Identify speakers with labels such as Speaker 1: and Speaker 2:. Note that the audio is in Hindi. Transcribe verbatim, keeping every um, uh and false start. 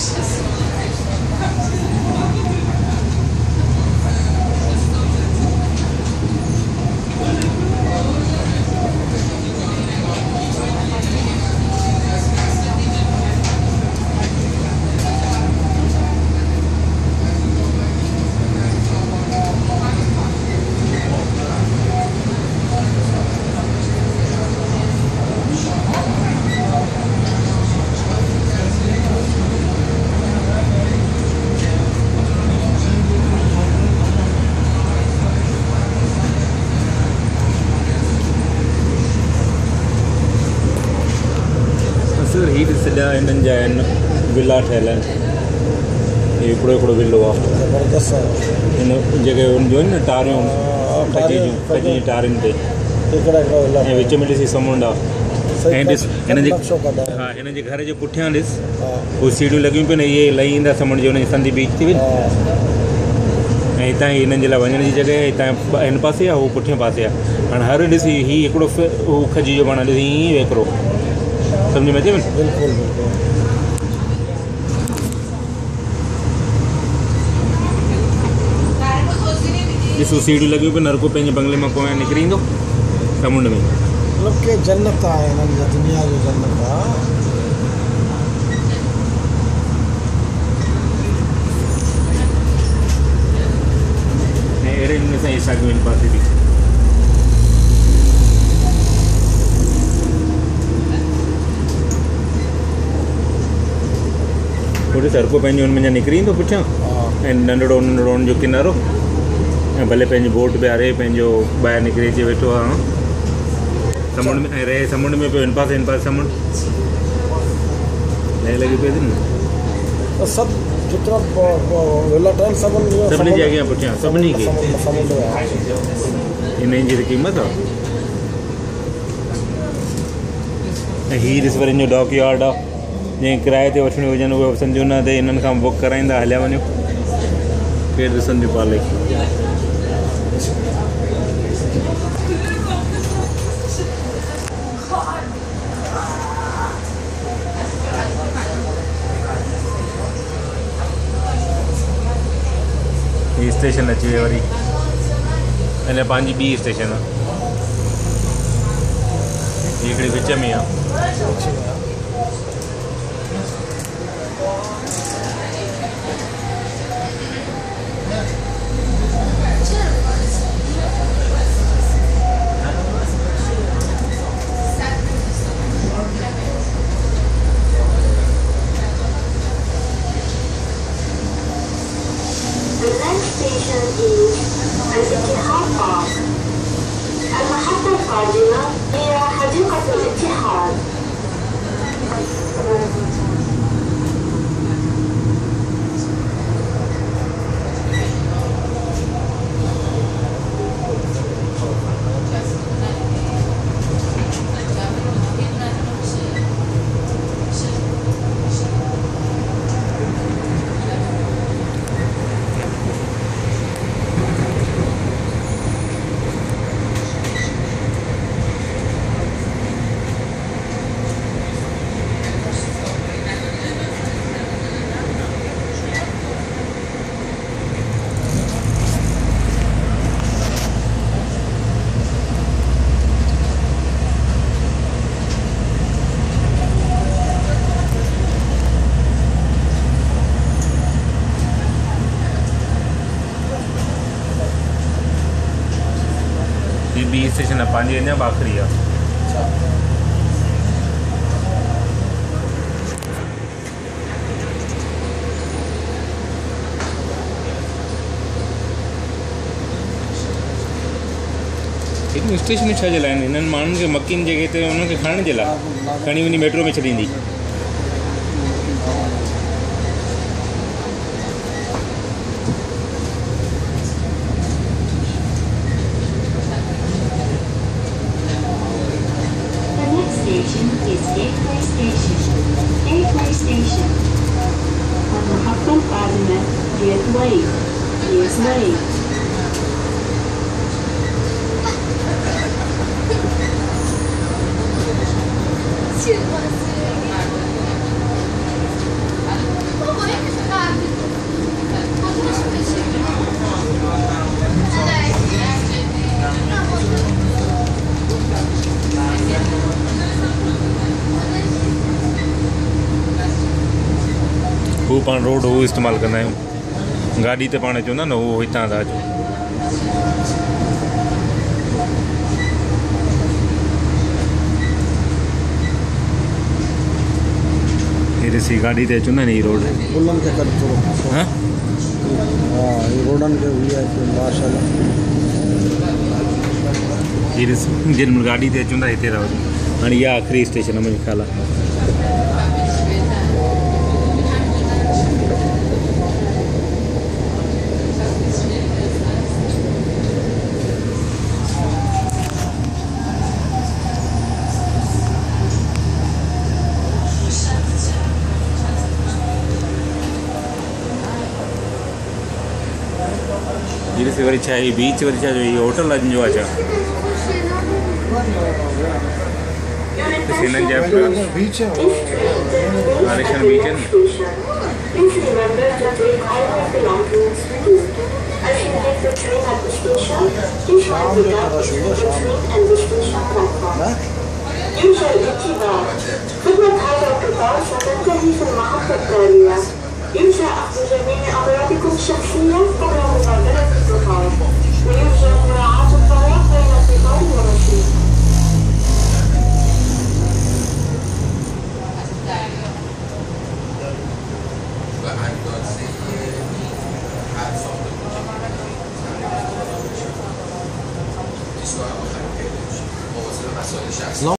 Speaker 1: ही ॾिसंदा हिननि जा आहिनि विला ठहियल आहिनि। हीउ हिकिड़ो हिकिड़ो विलो आहे हिन जॻह जो न टारियूं कची जूं कची जी टारियुनि ते ऐं विच में ॾिसी समुंड आहे। ऐं ॾिस हिन जे हा हिन जे घर जे पुठियां ॾिस उहे सीढ़ियूं लॻियूं पियूं आहिनि इहे लही ईंदा समुंड जी हुनजी संदी बीच थी वई ऐं हितां ई हिननि जे लाइ वञण जी जॻह हितां हिन पासे आहे उहो पुठियां पासे आहे। हाणे हर ॾिसी हीउ हिकिड़ो उहो खजी जो पाण ॾिसी ईअं हिकिड़ो सम्झ में अचे न।
Speaker 2: बिल्कुलु बिल्कुलु
Speaker 1: ॾिसो सीढ़ियूं लॻियूं पियूं नरको पंहिंजे बंगले मां पोयां निकिरी ईंदो समुंड में।
Speaker 2: मतिलबु की जन्नत आहे हिननि जी दुनिया जो जन्नत आहे।
Speaker 1: ऐं अहिड़े नमूने सां इहे साॻियूं हिन पासे बि थोरी सरको पंहिंजो हुन में निकिरी ईंदो पुठियां ऐं नंढड़ो नंढड़ो हुनजो किनारो ऐं भले पंहिंजी बोट ॿियारे पंहिंजो ॿाहिरि निकिरी अची वेठो आहे समुंड में ऐं रहे समुंड में पियो हिन पासे हिन पासे समुंड लहे लॻी पई थी न।
Speaker 2: सभु जेतिरा विला ठहिनि सभिनी
Speaker 1: सभिनी जे अॻियां पुठियां सभिनी खे हिन जी त क़ीमत आहे। ऐं हीअ ॾिस वरी हिनजो डॉक यार्ड आहे जंहिं किराए ते वठणी हुजनि उहे सम्झो न ते हिननि खां बुक कराईंदा हलिया वञो केरु ॾिसंदियूं पाले। हीअ स्टेशन अची वई वरी अञा पंहिंजी ॿी स्टेशन आहे हिकिड़ी विच में आहे। बी स्टेशन है पांजी अञा आखिरी है। एक स्टेशन छा जे लाइ हिननि माण्हुनि खे मकीन जगह ते उन्हनि खे खणण जे लाइ खणी वञी मेट्रो में छॾींदी। हू पाण रोड हू इस्तेमालु कंदा आहियूं गाॾी ते पाण चवंदा न हू हितां था अचो हीअ ॾिसी गाॾी ते अचूं न हीअ रोड
Speaker 2: पुलनि खे कट थोरो
Speaker 1: हां
Speaker 2: हा हीअ रोडनि खे वी आई पी माशाल्लाह
Speaker 1: हीअ ॾिस जेॾी महिल गाॾी ते अचूं था हिते था वञूं हाणे इहा आख़िरी स्टेशन आहे मुंहिंजे ख़्याल आहे हीअ ॾिसी वरी छा आहे बीच वरी छा जो हीअ होटल अॼु जो आहे छा हिननि जा
Speaker 2: बीच है
Speaker 1: आलिशान बीच आहिनि
Speaker 2: शाम जो रश हूंदो शाम ها
Speaker 3: يرجى الانتباه خدمة هذا القطار ستنتهي في المحطة التالية يرجى أخذ جميع أغراضكم الشخصية قبل مغادرة القطار ويرجى مراعاة الفرق بين القطار والرصيف
Speaker 2: No.